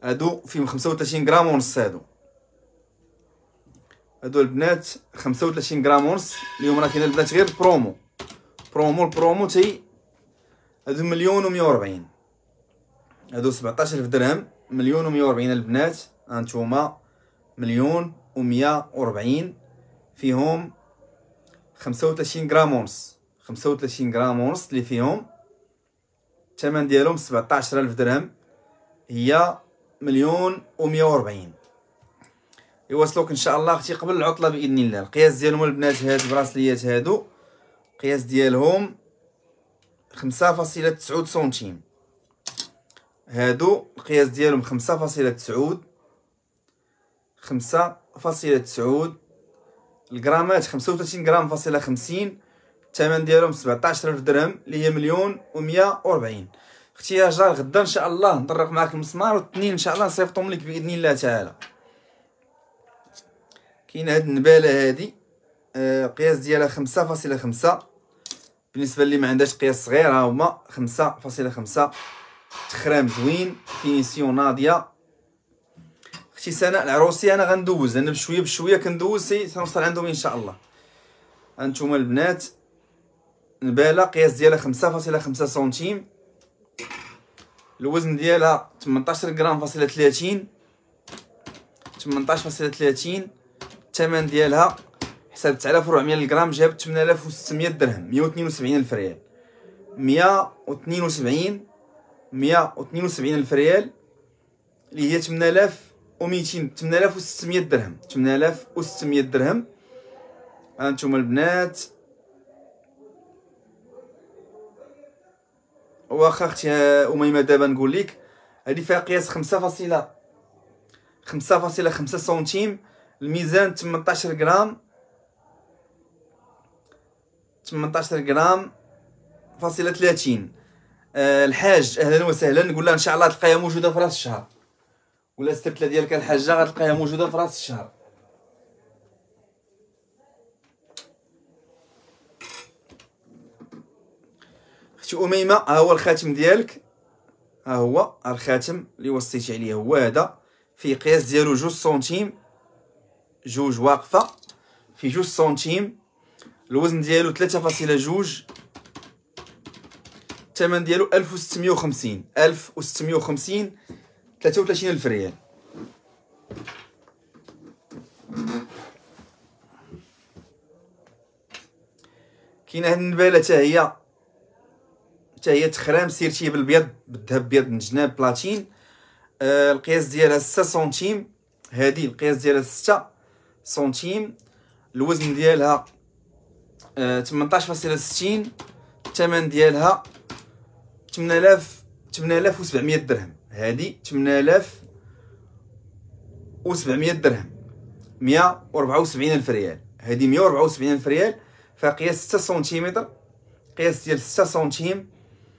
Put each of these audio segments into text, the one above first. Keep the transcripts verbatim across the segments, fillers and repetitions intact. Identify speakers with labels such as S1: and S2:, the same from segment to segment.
S1: هادو فيهم خمسة وثلاثين غرام ونص. هادو هادو البنات خمسة وثلاثين غرام ونص. اليوم راه كاين البنات غير برومو برومو البرومو تي هادو مليون و مية وربعين. هادو سبعطاش ألف درهم، مليون و مية وربعين البنات. هانتوما مليون و مية وربعين فيهم خمسة وثلاثين غرام ونص. خمسة وثلاثين غرام ونص اللي فيهم الثمن ديالهم سبعطاش ألف درهم، هي مليون و مية وربعين. يوصلوك ان شاء الله اختي قبل العطله باذن الله. القياس ديالهم البنات هاد البراسليات هادو القياس ديالهم خمسة فاصلة تسعود سنتيم. هادو القياس ديالهم خمسة فاصلة تسعود خمسة فاصلة تسعود. الغرامات خمسة وثلاثين غرام فاصلة خمسين. الثمن ديالهم سبعطاش ألف درهم اللي هي مليون و مية وربعين. اختي يا جار غدا ان شاء الله نطرق معاك المسمار والاثنين ان شاء الله نصيفطهم لك باذن الله تعالى. كاين هاد النباله هادي آه القياس ديالها خمسة فاصلة خمسة. بالنسبه اللي ما عندهاش قياس صغير ها هما خمسة فاصلة خمسة. تخرام زوين فينيسيون ناضيه. اختي سناء العروسي انا غندوز، انا بشويه بشويه كندوز سي سنوصل عندهم ان شاء الله. هانتوما البنات نباله قياس ديالها خمسة فاصلة خمسة سنتيم. الوزن ديالها ثمنطاش غرام فاصلة ثلاثين ثمنطاش فاصلة ثلاثين. الثمن ديالها حساب تسعة آلاف وأربعمية الغرام جابت ثمانية آلاف وستمية درهم، مية واثنين وسبعين ألف ريال. مية واثنين وسبعين مية واثنين وسبعين ألف ريال اللي هي ثمانية آلاف وميتين ثمانية آلاف وستمية درهم. ثمانية آلاف وستمية درهم. هانتوما البنات واخا اختي اميمه دابا نقول لك هذه فيها قياس خمسة فاصلة خمسة فاصلة خمسة سنتيم. الميزان ثمنطاش غرام ثمنطاش غرام فاصلة ثلاثين. أه الحاج اهلا وسهلا، نقول لها ان شاء الله تلقايها موجوده في راس الشهر، ولا السبتله ديالك الحاجه غتلقايها موجوده في راس الشهر. اختي اميمه ها هو الخاتم ديالك، ها هو الخاتم اللي وصيتي عليه هو هذا، فيه قياس ديالو جوج سنتيم، جوج واقفه في جوج سنتيم. الوزن ديالو ثلاثة فاصلة جوج. الثمن ديالو ألف وستمية وخمسين ألف وستمية وخمسين ثلاثة وثلاثين ألف ريال. كاينه هاد النباله حتى هي حتى هي تخرام سيرتي بالبيض بالذهب بيض من جناب بلاتين. آه القياس ديالها ستة سنتيم. هذه القياس ديالها ستة سنتيم. الوزن ديالها آه ثمنطاش فاصلة ستين. الثمن ديالها ثمانية آلاف ثمانية آلاف وسبعمية درهم. هذه ثمانية آلاف وسبعمية درهم، مية وأربعة وسبعين ألف ريال. هذه مية وأربعة وسبعين ألف ريال فيها قياس ستة سنتيمتر. قياس ديال ستة سنتيم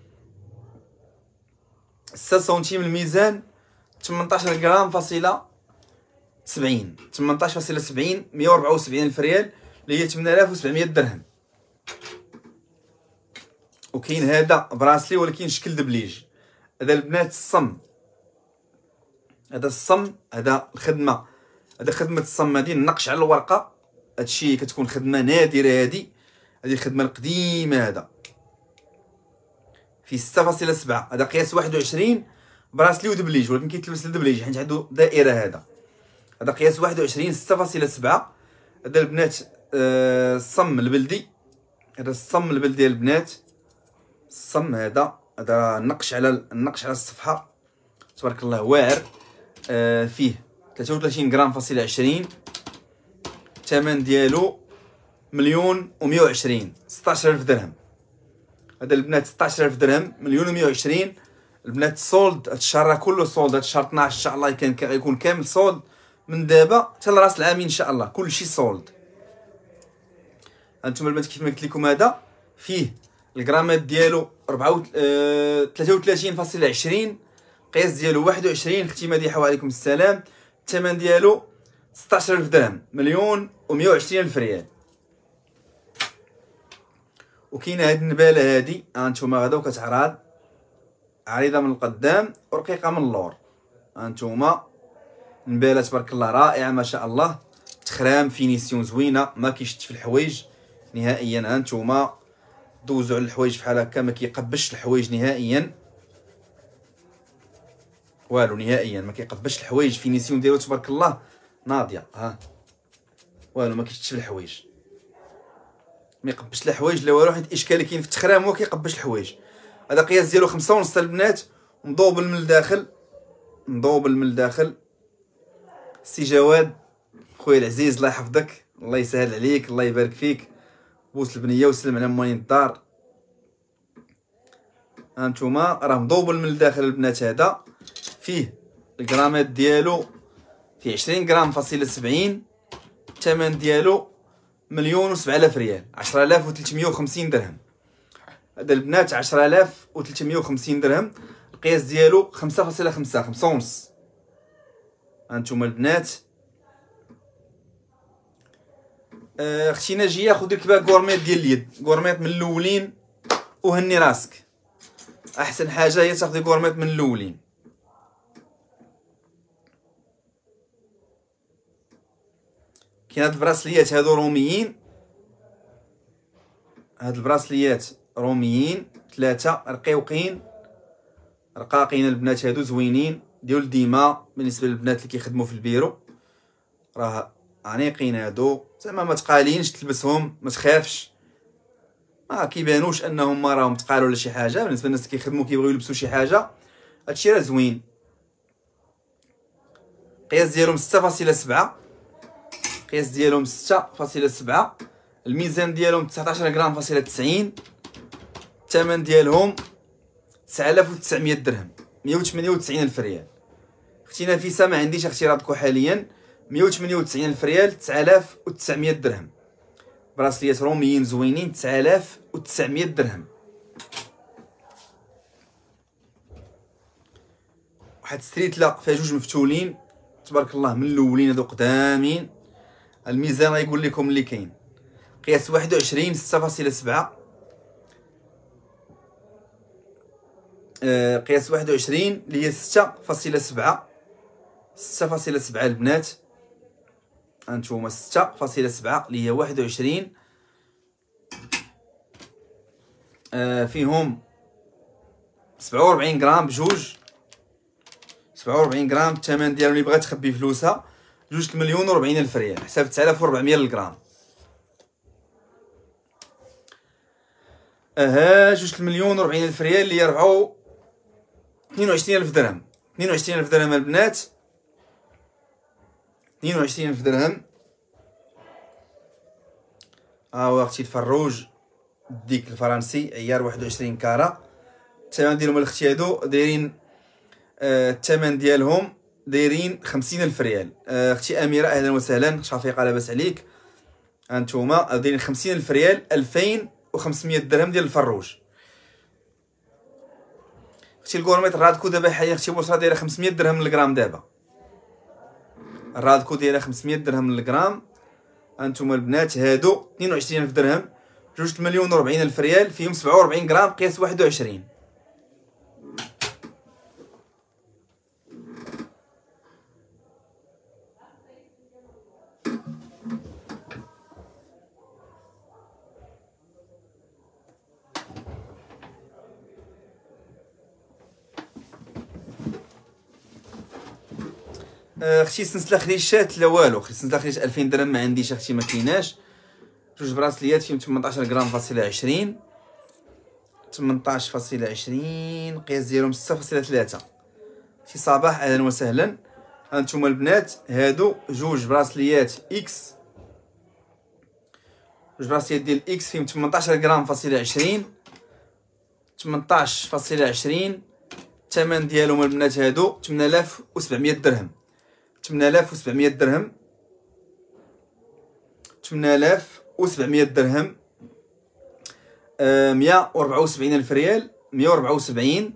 S1: ستة سنتيم. الميزان ثمنطاش غرام فاصلة سبعين ثمنطاش فاصلة سبعين. مية وأربعة وسبعين ألف ريال اللي هي ثمانية آلاف وسبعمية درهم. وكاين هذا براسلي ولكن شكل دبليج. هذا البنات الصم، هذا الصم، هذا الخدمه، هذا خدمه الصم هذه النقش على الورقه. هادشي كتكون خدمه نادره. هذه هذه الخدمه القديمه. هذا في ستة فاصلة سبعة. هذا قياس واحد وعشرين براسلي ودبليج، ولكن كيتلبس الدبليج حيت عنده دائره. هذا هذا قياس واحد وعشرين ستة فاصلة سبعة. هذا البنات آه الصم البلدي. هذا الصم البلدي البنات، الصم هذا هذا النقش على النقش على الصفحه تبارك الله واعر. آه فيه ثلاثة وثلاثين غرام فاصلة عشرين. الثمن ديالو مليون ومية وعشرين ستاش ألف درهم. هذا البنات ستاش ألف درهم، مليون ومية وعشرين. البنات سولد هاد الشهر راه كله سولد. هاد الشهر اثناش ان شاء الله كان غيكون كامل سولد من دابا حتى لراس العام ان شاء الله كلشي سولد. هانتوما البنات كيف ما قلت لكم هذا فيه الغرامات ديالو أربعة ثلاثة وثلاثين فاصلة عشرين. قياس ديالو واحد وعشرين. اختي مديحه وعليكم السلام. الثمن ديالو ستاش ألف درهم، مليون ومية وعشرين ألف ريال. وكاينه هاد النباله هادي هانتوما غدا وكتعرض عريضه من القدام ورقيقه من اللور. هانتوما نباله تبارك الله رائعه ما شاء الله، تخرام فينيسيون زوينه ما كيشد في الحوايج نهائيا. هانتوما دوزو على الحوايج بحال هكا ما كيقبش الحوايج نهائيا، والو نهائيا ما كيقبش الحوايج. فينيسيون ديالو تبارك الله ناضيه، ها والو ما كيشدش في الحوايج، ما يقبش الحوايج لا والو، حيت الاشكال اللي كاين في التخرام هو كيقبش الحوايج. هذا قياس ديالو خمسة ونص البنات، مضوبل من الداخل، مضوبل من الداخل. سي جواد خويا العزيز الله يحفظك، الله يسهل عليك، الله يبارك فيك، بوس البنيه وسلم على موالين الدار. هانتوما راه مضوبل من الداخل البنات. هذا فيه الغرامات ديالو فيه عشرين غرام فاصله سبعين، الثمن ديالو مليون وسبعة آلاف ريال، عشرة آلاف وثلاثمية وخمسين درهم. هذا البنات عشرة آلاف وثلاثمية وخمسين درهم. القياس ديالو خمسة فاصلة خمسة، خمسة ونص. هانتوما البنات آه اختي ناجيه خذي لك بقى كورميط ديال اليد، كورميط من الاولين وهني راسك. احسن حاجه هي تاخذي كورميط من الاولين. كاين هاد البراسليات هادو روميين، هاد البراسليات روميين ثلاثه رقيقين رقاقين البنات، هادو زوينين ديال ديما بالنسبه للبنات اللي كيخدموا في البيرو، راه عنيقين هادو، زعما ما تقالينش تلبسهم ما تخافش، ما كيبانوش انهم ما راهم تقالوا ولا شي حاجه. بالنسبه للناس اللي كيخدموا كيبغيو يلبسوا شي حاجه هادشي راه زوين. القياس ديالهم ستة فاصلة سبعة، القياس ديالهم ستة فاصلة سبعة، الميزان ديالهم تسعطاش غرام فاصلة تسعين، الثمن ديالهم تسعة آلاف وتسعمية درهم، مية وثمانية وتسعين ألف ريال. اختي نفيسه ما عنديش اختي رادكو حاليا، مية وثمانية وتسعين ألف ريال، تسعة آلاف وتسعمية درهم. براسليات روميين زوينين، تسعة آلاف وتسعمية درهم. واحد ستريتلا فيها جوج مفتولين تبارك الله من الاولين، هادو قدامين. الميزان غيقول لكم اللي كاين. قياس واحد وعشرين ستة فاصلة سبعة، آه قياس واحد وعشرين اللي هي ستة فاصلة سبعة، ستة فاصلة سبعة البنات. هانتوما ستة فاصلة سبعة اللي هي واحد وعشرين، آه فيهم سبعة وربعين غرام بجوج، سبعة وربعين غرام. الثمن ديالو اللي بغات تخبي فلوسها جوج المليون وربعين ألف ريال، حساب تسعة آلاف وربعمية للغرام. اها جوج المليون وربعين ألف ريال اللي يربعو اثنين وعشرين ألف درهم، اثنين وعشرين ألف درهم البنات، اثنين وعشرين ألف درهم. ها هو اختي الفروج ديك الفرنسي عيار واحد وعشرين كارا. الثمن ديالهم الاختي هادو دايرين آه الثمن ديالهم دايرين خمسين ألف ريال. آه اختي اميره اهلا وسهلا، شفيقه لاباس عليك. هانتوما دايرين خمسين ألف ريال، ألفين وخمسمية درهم ديال الفروج. اختي الكورميط الرادكو دابا حاليا اختي بوصره دايره خمسمية درهم للغرام دابا، الرادكو دايره خمسمية درهم للغرام. هانتوما البنات هادو اثنين وعشرين ألف درهم، جوج المليون وربعين ألف ريال، فيهم سبعة وربعين غرام، قياس واحد وعشرين. اختي سلسله خريشات لا والو، اختي سلسله خريشات ألفين درهم ما عنديش اختي، ما كايناش. جوج براسليات فيهم ثمنطاش غرام فاصله عشرين، ثمنطاش فاصله عشرين، قياس ديالهم ستة فاصلة ثلاثة. اختي صباح اهلا وسهلا. هانتوما البنات هادو جوج براسليات اكس، جوج براسليات ديال اكس فيهم ثمنطاش غرام فاصله عشرين، ثمنطاش فاصله عشرين. الثمن ديالهم البنات هادو ثمانية آلاف وسبعمية درهم، ثمانية آلاف وسبعمية درهم، ثمانية آلاف وسبعمية درهم. آه مية وربعة وسبعين ألف ريال، مية وربعة وسبعين،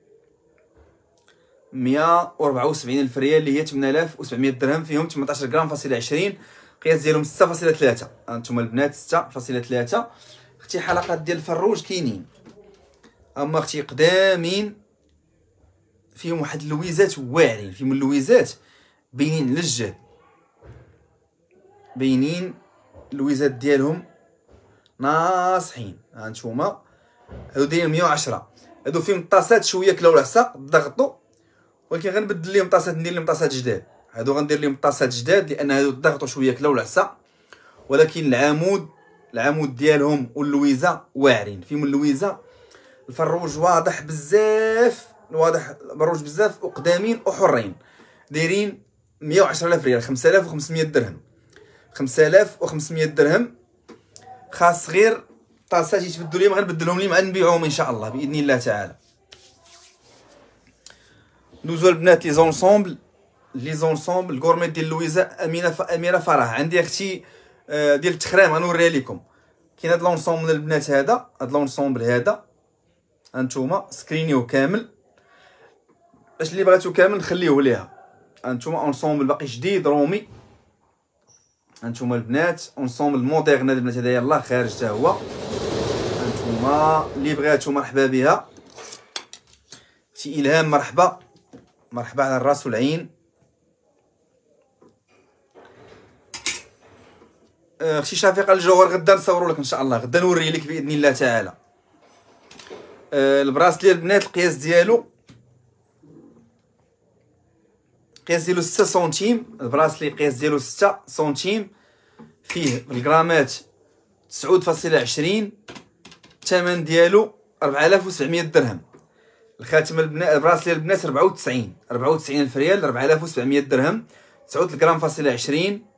S1: مية وربعة وسبعين ألف ريال اللي هي ثمانية آلاف وسبعمية درهم، فيهم ثمنطاش غرام فاصله عشرين، قياس ديالهم ستة فاصلة ثلاثة. هانتوما البنات ستة فاصلة ثلاثة. اختي حلقات ديال الفروج كاينين، اما اختي قدامين فيهم واحد اللويزات واعرين، فيهم اللويزات باينين للجهد، باينين اللويزات ديالهم ناصحين. ها نتوما هادو دايرين مية وعشرة، هادو فيهم طاسات شويه كلاو العصا ضغطوا، ولكن غنبدل لهم طاسات، ندير لهم طاسات جداد. هادو غندير لهم طاسات جداد لان هادو ضغطوا شويه كلاو العصا، ولكن العمود العمود ديالهم واللويزه واعرين، فيهم اللويزه الفروج واضح بزاف، واضح الفروج بزاف وقدامين وحرين. دايرين مية وعشرة آلاف ريال، خمسة آلاف وخمسمية درهم، خمسة آلاف وخمسمية درهم. خاص غير طاسات يتبدلوا لي، غنبدلهم لي مع نبيعهم ان شاء الله باذن الله تعالى. ندوزو البنات لي زونسومبل، لي زونسومبل غورميت ديال لويزه امينه ف... اميره فرح. عندي اختي ديال التخرام غنوريها لكم. كاين هاد لونسومبل البنات، هذا هاد لونسومبل هذا هانتوما سكرينيو كامل، باش اللي بغاتو كامل نخليوه ليها. هانتوما اونسومبل باقي جديد رومي. هانتوما البنات اونسومبل موديرن هاد البنات، هذا يلاه خارج حتى هو. هانتوما اللي بغاتو مرحبا بها. اختي الهام مرحبا، مرحبا على الراس والعين. اختي شفيقه الجوهر غدا نصوروا لك ان شاء الله، غدا نوري لك باذن الله تعالى. أه البراسلي البنات القياس ديالو، القياس ديالو ستة سنتيم. البراسلي القياس ديالو ستة سنتيم، فيه بالغرامات تسعود فاصلة عشرين، الثمن ديالو أربعة آلاف وسبعمية درهم. الخاتم البنات البراسلي البنات أربعة وتسعين، أربعة وتسعين ألف ريال، أربعة آلاف وسبعمية درهم، تسعود الغرام فاصلة عشرين.